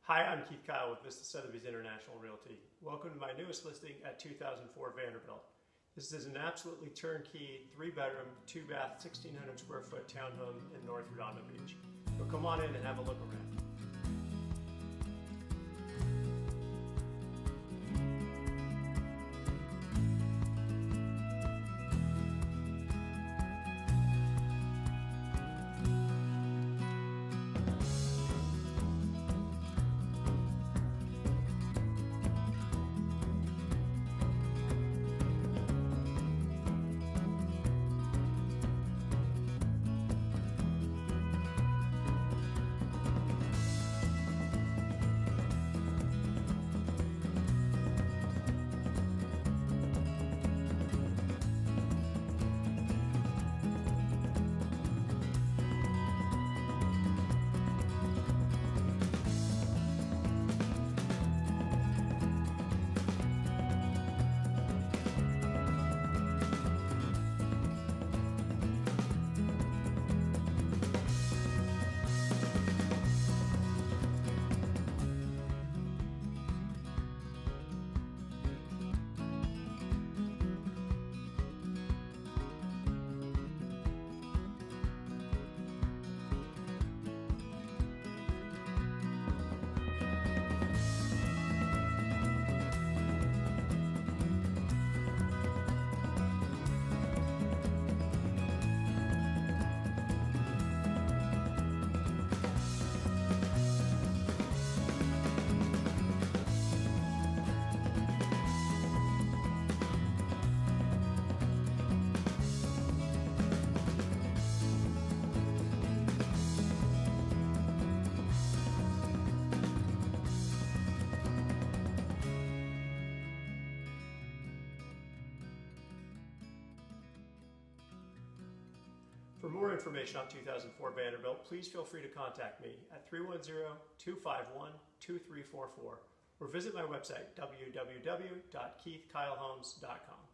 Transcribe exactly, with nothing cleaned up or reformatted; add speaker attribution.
Speaker 1: Hi, I'm Keith Kyle with Vista Sotheby's International Realty. Welcome to my newest listing at two thousand four Vanderbilt. This is an absolutely turnkey, three bedroom, two bath, sixteen hundred square foot townhome in North Redondo Beach. So come on in and have a look around. For more information on two thousand four Vanderbilt, please feel free to contact me at three one zero, two five one, two three four four or visit my website w w w dot keith kyle homes dot com.